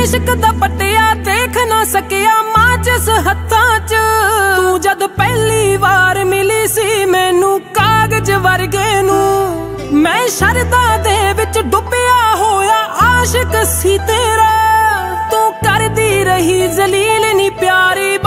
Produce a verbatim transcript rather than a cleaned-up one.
इश्क दा पट्टिया देख ना सकिया माचिस हत्थां च। तू जद पहली वार मिली सी मैनू कागज वर्गे नू, मैं शरदा दे विच डुबिया होया आशिक सी तेरा। तू करदी रही जलील नी प्यारी